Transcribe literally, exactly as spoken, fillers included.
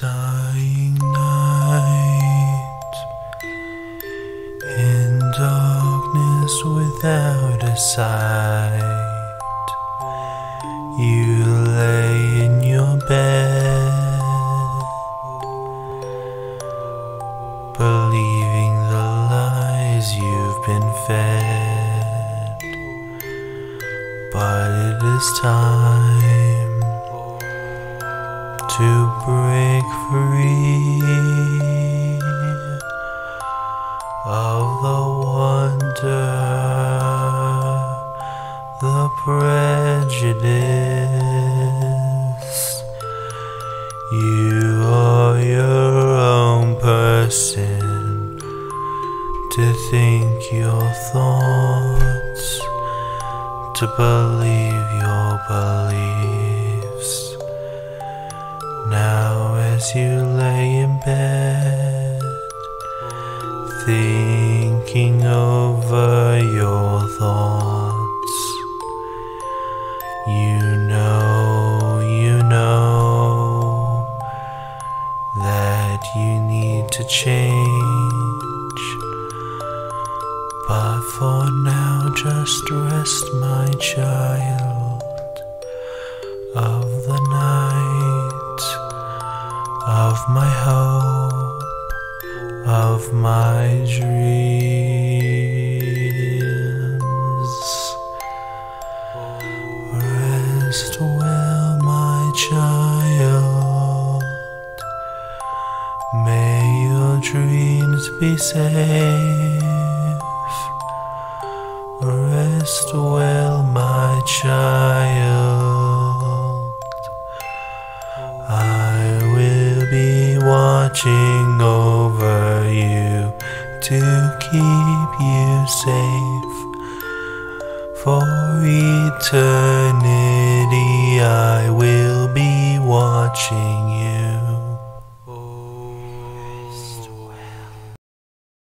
dying night, in darkness without a sight, you lay in your bed, believing the lies you've been fed. But it is time to break free of the wonder, the prejudice. You are your own person to think your thoughts, to believe your beliefs. Now as you lay in bed, thinking over your thoughts, you know, you know that you need to change. But for now just rest, my child, of the night, of my hope, of my dreams. Rest well, my child, may your dreams be safe. Rest well, my child, I will be watching over you to keep you safe. For eternity I will be watching you.